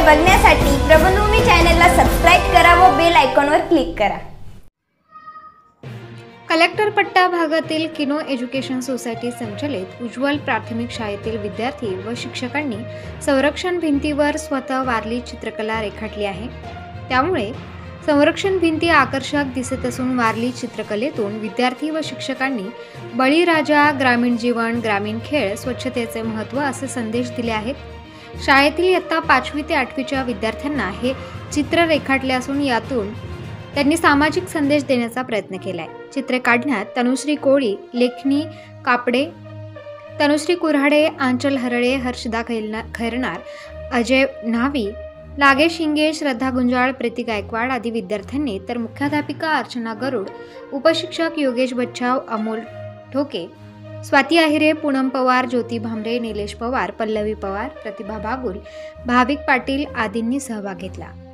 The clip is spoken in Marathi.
बघण्यासाठी प्रबंधभूमी चॅनलला सबस्क्राइब करा व बेल आयकॉनवर क्लिक करा। कलेक्टर पट्टा भागातील किनो एज्युकेशन सोसायटी संचलित उज्ज्वल प्राथमिक शाळेतील विद्यार्थी व शिक्षकांनी संरक्षण भिंतीवर स्वतः वारली चित्रकला रेखाटली आहे। त्यामुळे संरक्षण भिंती आकर्षक दिसत असून वारली चित्रकलेतून विद्यार्थी व शिक्षकांनी बळीराजा, ग्रामीण जीवन, ग्रामीण खेळ, स्वच्छतेचे महत्त्व असे संदेश दिले आहेत। शाळेतील इयत्ता 5वी ते 8वीच्या विद्यार्थ्यांना हे चित्र रेखाटले असून यातून त्यांनी सामाजिक संदेश देण्याचा प्रयत्न केलाय। चित्रे काढण्यात तनुश्री कोळी, लेखनी कापडे, तनुश्री कुऱ्हाडे, आंचल हरळे, हर्षदा खैरनार, अजय न्हावी, लागे शिंगे, श्रद्धा गुंजाळ, प्रीती गायकवाड आदी विद्यार्थ्यांनी तर मुख्याध्यापिका अर्चना गरुड, उपशिक्षक योगेश बच्छाव, अमोल ठोके, स्वाती आहिरे, पूनम पवार, ज्योती भामरे, निलेश पवार, पल्लवी पवार, प्रतिभा बागुल, भाविक पाटील आदींनी सहभाग घेतला।